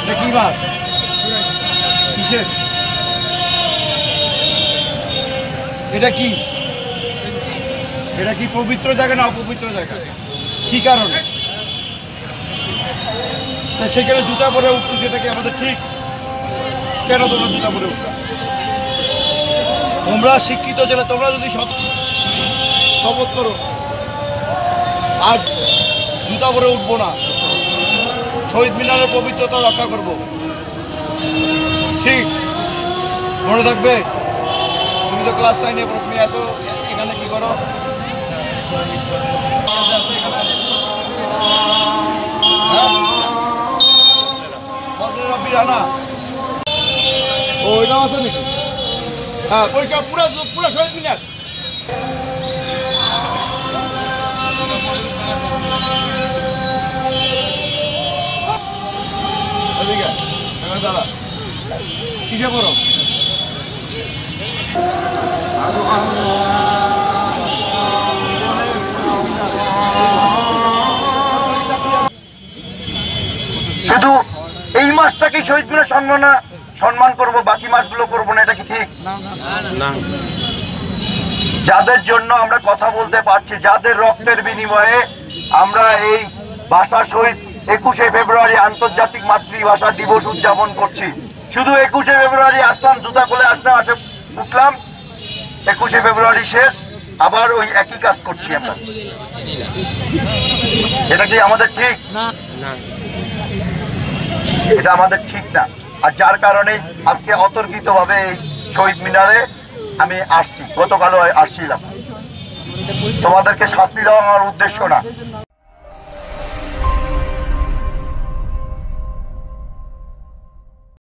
কি মাছ? কিসের? এটা কি? এটা কি পবিত্র জায়গা না অপবিত্র জায়গা? কি কারণে সেখানে জুতা পরে উঠতো? সেটা কি আমাদের ঠিক? কেন তোমরা জুতা পরে উঠতা? তোমরা শিক্ষিত ছেলে, তোমরা যদি শপথ করো আর জুতা পরে উঠবো না, শহীদ মিনারের পবিত্রতা রক্ষা করব, ঠিক মনে থাকবে? তুমি তো ক্লাস 9-এ পড়ো, তুমি এত এখানে কি করো? ওইটাও আছে নাকি? হ্যাঁ, পরিষ্কার পুরা পুরা শহীদ মিনার। দাদা কিসে পড়ো? শুধু এই মাসটাকে শহীদ মিনার সম্মান করব, বাকি মাসগুলো করবো না, এটা কি ঠিক? না। যাদের জন্য আমরা কথা বলতে পারছি, যাদের রক্তের বিনিময়ে আমরা এই ভাষা শহীদ 21শে ফেব্রুয়ারি আন্তর্জাতিক মাতৃভাষা দিবস উদযাপন করছি, শুধু 21শে ফেব্রুয়ারি আসলাম, জুতা খুলে আসলাম, উঠলাম, 21শে ফেব্রুয়ারি শেষ, আবার ওই একই কাজ করছি আমরা। এটা কি আমাদের ঠিক? না, এটা আমাদের ঠিক না। আর যার কারণে আজকে অতর্কিতভাবে এই শহীদ মিনারে আমি আসছি, গতকালও আসছিলাম। তোমাদেরকে শাস্তি দেওয়া আমার উদ্দেশ্য না।